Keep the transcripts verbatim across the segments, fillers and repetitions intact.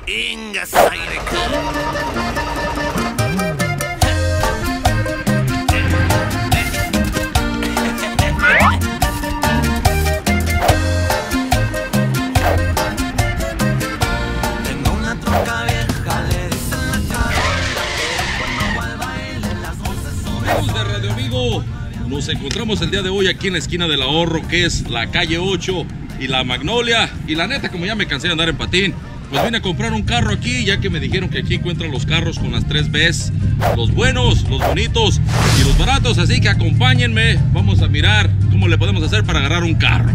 Ingas aire. Tengo una troca vieja, le dicen la cabeza, cuando va al baile las voces suben. Amigos de Radio Amigo, nos encontramos el día de hoy aquí en la esquina del Ahorro, que es la calle ocho y la Magnolia. Y la neta, como ya me cansé de andar en patín, pues vine a comprar un carro aquí, ya que me dijeron que aquí encuentran los carros con las tres Bs, los buenos, los bonitos y los baratos. Así que acompáñenme, vamos a mirar cómo le podemos hacer para agarrar un carro.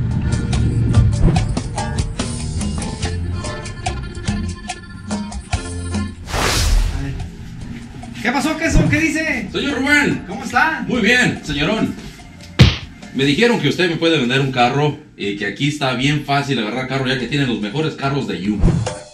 ¿Qué pasó, Queso? ¿Qué dice? Señor Rubén. ¿Cómo está? Muy bien, señorón. Me dijeron que usted me puede vender un carro y que aquí está bien fácil agarrar carro, ya que tienen los mejores carros de Yuma.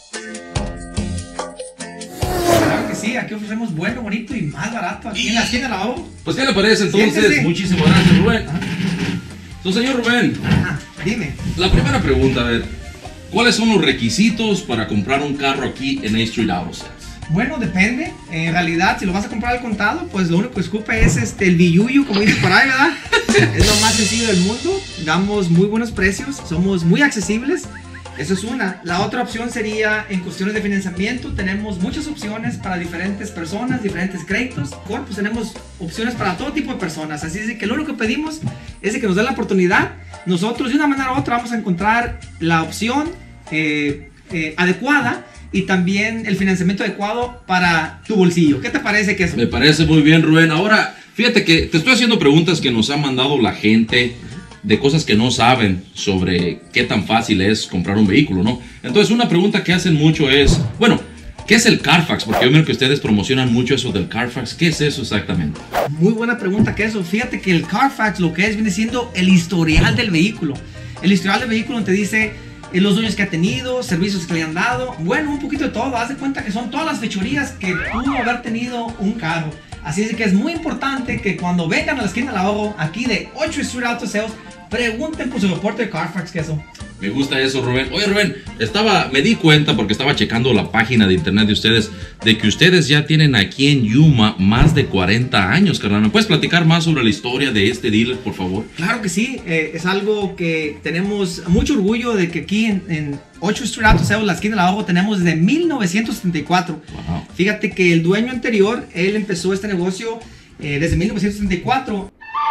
Claro que sí, aquí ofrecemos bueno, bonito y más barato aquí en la esquina de la O. Pues, ¿qué le parece entonces? Siéntese. Muchísimas gracias, Rubén. Entonces, señor Rubén, Ajá, dime. la primera pregunta, a ver, ¿cuáles son los requisitos para comprar un carro aquí en A Street Auto Sales? Bueno, depende. En realidad, si lo vas a comprar al contado, pues lo único que escupe es este, el billuyo, como dice por ahí, ¿verdad? Es lo más sencillo del mundo. Damos muy buenos precios, somos muy accesibles. Eso es una. La otra opción sería en cuestiones de financiamiento. Tenemos muchas opciones para diferentes personas, diferentes créditos. Bueno, pues tenemos opciones para todo tipo de personas. Así es que lo único que pedimos es de que nos den la oportunidad. Nosotros de una manera u otra vamos a encontrar la opción eh, eh, adecuada y también el financiamiento adecuado para tu bolsillo. ¿Qué te parece, Queso? Me parece muy bien, Rubén. Ahora, fíjate que te estoy haciendo preguntas que nos ha mandado la gente de cosas que no saben sobre qué tan fácil es comprar un vehículo, ¿no? Entonces, una pregunta que hacen mucho es, bueno, ¿qué es el Carfax? Porque yo veo que ustedes promocionan mucho eso del Carfax. ¿Qué es eso exactamente? Muy buena pregunta, Queso. Fíjate que el Carfax lo que es viene siendo el historial del vehículo. El historial del vehículo te dice eh, los dueños que ha tenido, servicios que le han dado. Bueno, un poquito de todo. Haz de cuenta que son todas las fechorías que pudo haber tenido un carro. Así es que es muy importante que cuando vengan a la esquina del Ahorro, aquí de ocho Street Auto Sales, pregunten por su reporte de Carfax, Queso. Me gusta eso, Rubén. Oye, Rubén, estaba, me di cuenta porque estaba checando la página de internet de ustedes de que ustedes ya tienen aquí en Yuma más de cuarenta años, carnal. ¿Me puedes platicar más sobre la historia de este dealer, por favor? Claro que sí, eh, es algo que tenemos mucho orgullo de que aquí en, en ocho Street Auto Sales, la esquina del Ahorro, tenemos desde mil novecientos setenta y cuatro. Wow. Fíjate que el dueño anterior, él empezó este negocio eh, desde mil novecientos setenta y cuatro.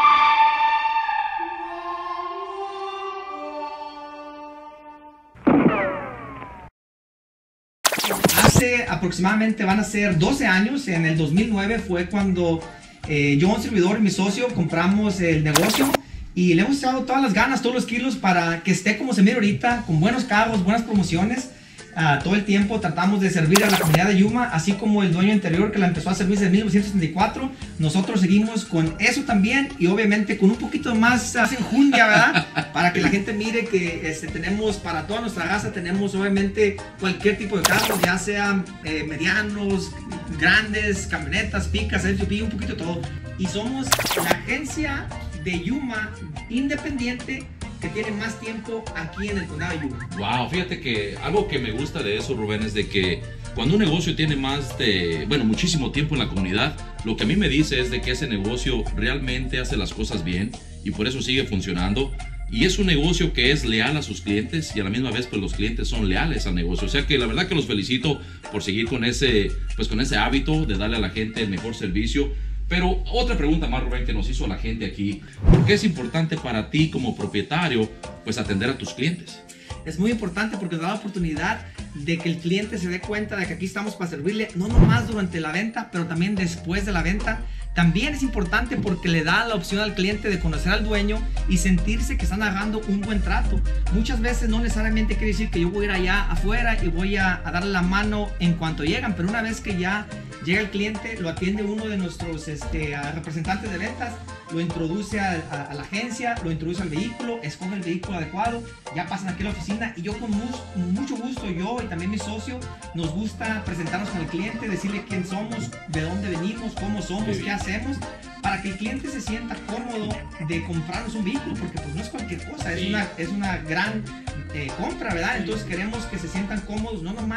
Hace aproximadamente van a ser doce años, en el dos mil nueve fue cuando eh, yo, un servidor y mi socio compramos el negocio y le hemos echado todas las ganas, todos los kilos para que esté como se mira ahorita, con buenos carros, buenas promociones. Uh, todo el tiempo tratamos de servir a la comunidad de Yuma, así como el dueño anterior que la empezó a servir desde mil novecientos setenta y cuatro. Nosotros seguimos con eso también y obviamente con un poquito más uh, enjundia, ¿verdad? Para que la gente mire que este, tenemos para toda nuestra raza, tenemos obviamente cualquier tipo de carros, ya sean eh, medianos, grandes, camionetas, picas, S U V, un poquito de todo. Y somos la agencia de Yuma independiente que tiene más tiempo aquí en el condado de Yuma. Wow, fíjate que algo que me gusta de eso, Rubén, es de que cuando un negocio tiene más de, bueno, muchísimo tiempo en la comunidad, lo que a mí me dice es de que ese negocio realmente hace las cosas bien y por eso sigue funcionando. Y es un negocio que es leal a sus clientes y a la misma vez pues los clientes son leales al negocio. O sea que la verdad que los felicito por seguir con ese, pues, con ese hábito de darle a la gente el mejor servicio. Pero otra pregunta más, Rubén, que nos hizo la gente aquí. ¿Por qué es importante para ti como propietario pues atender a tus clientes? Es muy importante porque nos da la oportunidad de que el cliente se dé cuenta de que aquí estamos para servirle, no nomás durante la venta, pero también después de la venta. También es importante porque le da la opción al cliente de conocer al dueño y sentirse que están agarrando un buen trato. Muchas veces no necesariamente quiere decir que yo voy a ir allá afuera y voy a, a darle la mano en cuanto llegan, pero una vez que ya llega el cliente, lo atiende uno de nuestros este, representantes de ventas, lo introduce a, a, a la agencia, lo introduce al vehículo, escoge el vehículo adecuado, ya pasan aquí a la oficina y yo con mu mucho gusto, yo y también mi socio, nos gusta presentarnos con el cliente, decirle quién somos, de dónde venimos, cómo somos, qué hacemos, para que el cliente se sienta cómodo de comprarnos un vehículo, porque pues no es cualquier cosa, es, Sí. una, es una gran eh, compra, ¿verdad? Entonces queremos que se sientan cómodos, no nomás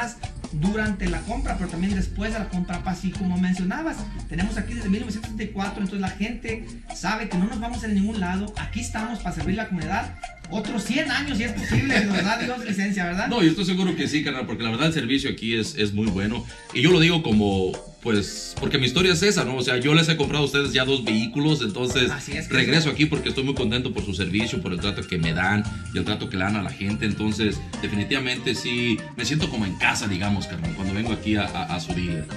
durante la compra, pero también después de la compra, así como mencionabas. Tenemos aquí desde mil novecientos setenta y cuatro, entonces la gente sabe que no nos vamos a ir a ningún lado. Aquí estamos para servir a la comunidad. Otros cien años, si es posible, si nos da Dios licencia, ¿verdad? No, yo estoy seguro que sí, carnal, porque la verdad el servicio aquí es, es muy bueno. Y yo lo digo como, pues, porque mi historia es esa, ¿no? O sea, yo les he comprado a ustedes ya dos vehículos, entonces es regreso aquí porque estoy muy contento por su servicio, por el trato que me dan y el trato que le dan a la gente. Entonces, definitivamente sí, me siento como en casa, digamos, carnal, cuando vengo aquí a, a, a su dealer.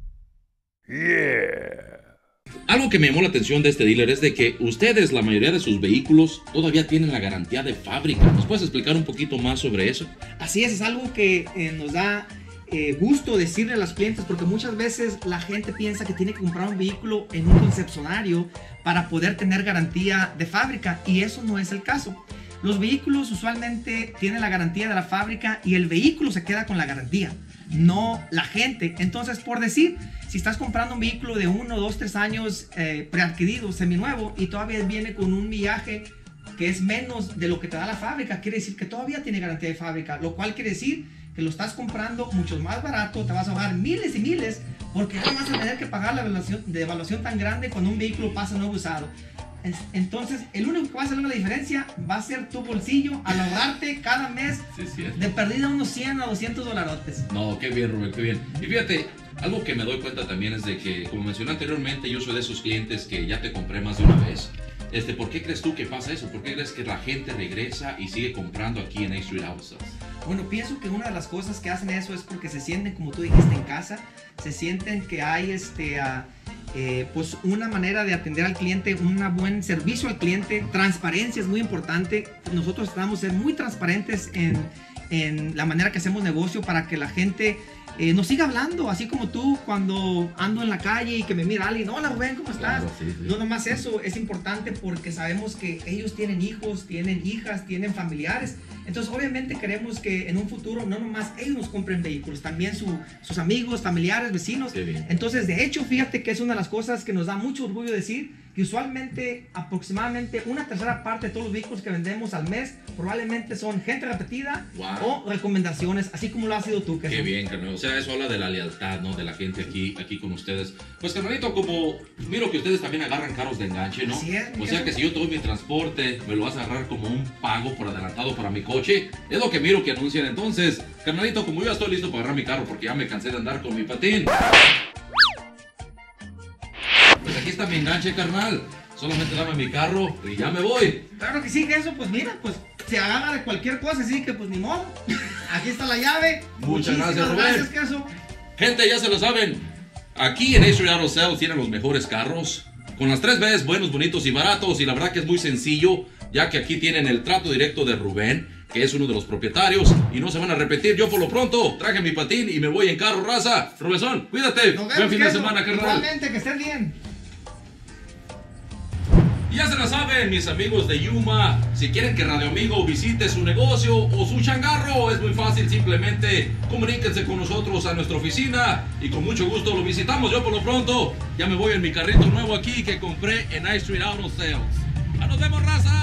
Yeah. Algo que me llamó la atención de este dealer es de que ustedes, la mayoría de sus vehículos, todavía tienen la garantía de fábrica. ¿Nos puedes explicar un poquito más sobre eso? Así es, es algo que eh, nos da eh, gusto decirle a los clientes, porque muchas veces la gente piensa que tiene que comprar un vehículo en un concesionario para poder tener garantía de fábrica, y eso no es el caso. Los vehículos usualmente tienen la garantía de la fábrica y el vehículo se queda con la garantía, no la gente. Entonces, por decir, si estás comprando un vehículo de uno, dos, tres años eh, preadquirido, seminuevo, y todavía viene con un millaje que es menos de lo que te da la fábrica, quiere decir que todavía tiene garantía de fábrica, lo cual quiere decir que lo estás comprando mucho más barato, te vas a ahorrar miles y miles, porque no vas a tener que pagar la evaluación, de evaluación tan grande cuando un vehículo pasa nuevo usado. Entonces, el único que va a hacer una diferencia va a ser tu bolsillo al ahorrarte cada mes Sí, sí. de perdida unos cien a doscientos dolarotes. No, qué bien, Rubén, qué bien. Y fíjate, algo que me doy cuenta también es de que, como mencioné anteriormente, yo soy de esos clientes que ya te compré más de una vez. Este, ¿por qué crees tú que pasa eso? ¿Por qué crees que la gente regresa y sigue comprando aquí en A Street Auto Sales? Bueno, pienso que una de las cosas que hacen eso es porque se sienten, como tú dijiste, en casa. Se sienten que hay este, uh, eh, pues una manera de atender al cliente, un buen servicio al cliente. Transparencia es muy importante. Nosotros tratamos de ser muy transparentes en, en la manera que hacemos negocio para que la gente eh, nos siga hablando, así como tú cuando ando en la calle y que me mira alguien, hola Rubén, ¿cómo estás? Claro, sí, sí. No nomás eso, es importante porque sabemos que ellos tienen hijos, tienen hijas, tienen familiares. Entonces obviamente queremos que en un futuro no nomás ellos nos compren vehículos, también su, sus amigos, familiares, vecinos. Qué bien. Entonces de hecho fíjate que es una de las cosas que nos da mucho orgullo decir que usualmente aproximadamente una tercera parte de todos los vehículos que vendemos al mes probablemente son gente repetida Wow. o recomendaciones, así como lo has sido tú. Que Qué bien, carnal. O sea, eso habla de la lealtad, ¿no? De la gente aquí, aquí con ustedes. Pues, carnalito, como miro que ustedes también agarran carros de enganche, ¿no? Así es, O sea, que si yo te doy mi transporte, me lo vas a agarrar como un pago por adelantado para mi coche. Es lo que miro que anuncian. Entonces, carnalito, como yo ya estoy listo para agarrar mi carro porque ya me cansé de andar con mi patín. Pues aquí está mi enganche, carnal. Solamente dame mi carro y ya me voy. Claro que sí, que eso, pues mira, pues se agarra de cualquier cosa, así que pues ni modo. Aquí está la llave. Muchas gracias, Rubén. Gracias, queso. Gente, ya se lo saben. Aquí en A Street Auto Sales tienen los mejores carros. Con las tres B's, buenos, bonitos y baratos. Y la verdad que es muy sencillo, ya que aquí tienen el trato directo de Rubén, que es uno de los propietarios. Y no se van a repetir. Yo por lo pronto traje mi patín y me voy en carro, raza. Rubensón, cuídate. Nos vemos, Buen fin de queso. semana, carnal. Igualmente, que estés bien. Ya se la saben, mis amigos de Yuma. Si quieren que Radio Amigo visite su negocio o su changarro, es muy fácil. Simplemente comuníquense con nosotros a nuestra oficina y con mucho gusto lo visitamos. Yo por lo pronto ya me voy en mi carrito nuevo aquí que compré en A Street Auto Sales. ¡Ya nos vemos, raza!